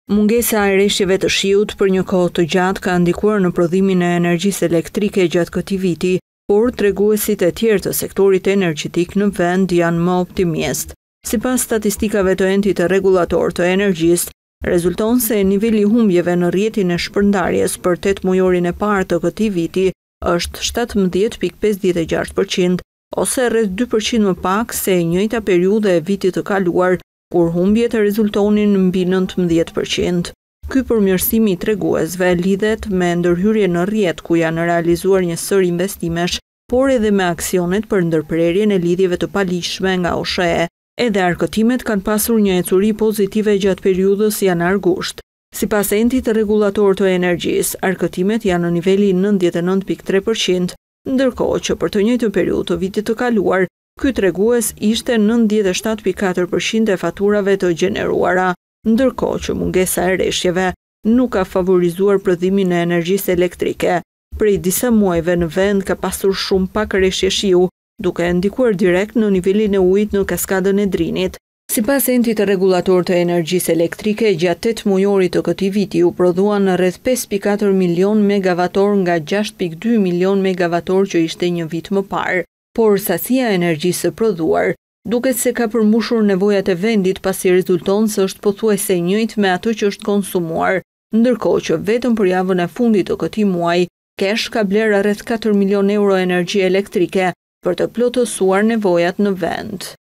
Mungesa e reshjeve të shiut për një kohë të gjatë ka ndikuar në prodhimin e energjisë elektrike gjatë këtij viti, por treguesit e tjerë të sektorit energjetik në vend janë më optimist. Sipas statistikave të Entit Rregullator të Energjisë, rezulton se niveli i humbjeve në rrjetin e shpërndarjes për 8 mujorin e parë të këtij viti është 17.56%, ose rreth 2% më pak se e njëjta periudhë e vitit të kaluar, kur humbjet rezultonin mbi 19%. Ky përmirësim i treguesve lidhet me ndërhyrje në rrjet ku janë realizuar një sër investimesh, por edhe me aksionet për ndërprerjen e lidhjeve të paligjshme nga OSHE. Edhe arkëtimet kanë pasur një ecuri pozitive gjatë periudhës janar-gusht. Sipas Entit Rregullator të Energjisë, arkëtimet janë në nivelin 99.3%, ndërkohë që për të njëjtën periudhë të vitit të kaluar, ky tregues ishte 97.4% e faturave të gjeneruara, ndërkohë që mungesa e reshjeve nuk ka favorizuar prodhimin e energjisë elektrike. Prej disa muajve në vend ka pasur shumë pak reshje shiu, duke ndikuar direkt në nivelin e ujit në kaskadën e Drinit. Sipas Entit Rregullator të Energjisë Elektrike, gjatë 8 mujorit të këtij viti u prodhuan rreth 5.4 milion megavator nga 6.2 milion megavator që ishte një vit më parë, por sasia e energjisë së prodhuar duket se ka përmbushur nevojat e vendit pasi rezulton se është pothuajse e njëjtë me atë që është konsumuar, ndërkohë që vetëm për javën e fundit të këtij muaji, Kesh ka bler rreth 4 milion euro energji elektrike për të plotësuar nevojat në vend.